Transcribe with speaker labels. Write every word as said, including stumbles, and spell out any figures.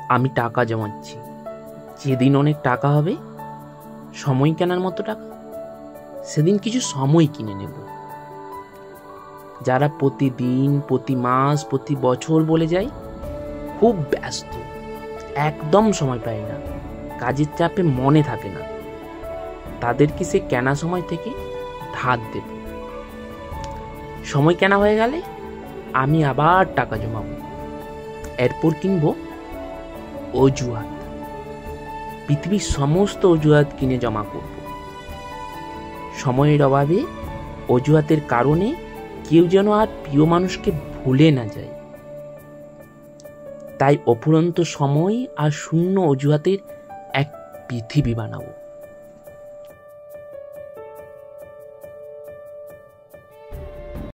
Speaker 1: আমি টাকা জমাচ্ছি, যেদিন অনেক টাকা হবে, সময় কেনার মতো টাকা, সেদিন কিছু সময় কিনে নেব। যারা প্রতিদিন, প্রতি মাস, প্রতি বছর বলে যায় খুব ব্যস্ত, একদম সময় পায় না, কাজের চাপে মনে থাকে না, তাদেরকে সে কেনা সময় থেকে ধার দেব। সময় কেনা হয়ে গেলে আমি আবার টাকা জমাবো, এরপর কিনবো অজুহাত। পৃথিবীর সমস্ত অজুহাত কিনে জমা করব। সময়ের অভাবে, অজুহাতের কারণে কেউ যেন আর প্রিয় মানুষকে ভুলে না যায়। তাই অফুরন্ত সময় আর শূন্য অজুহাতের এক পৃথিবী বানাবো।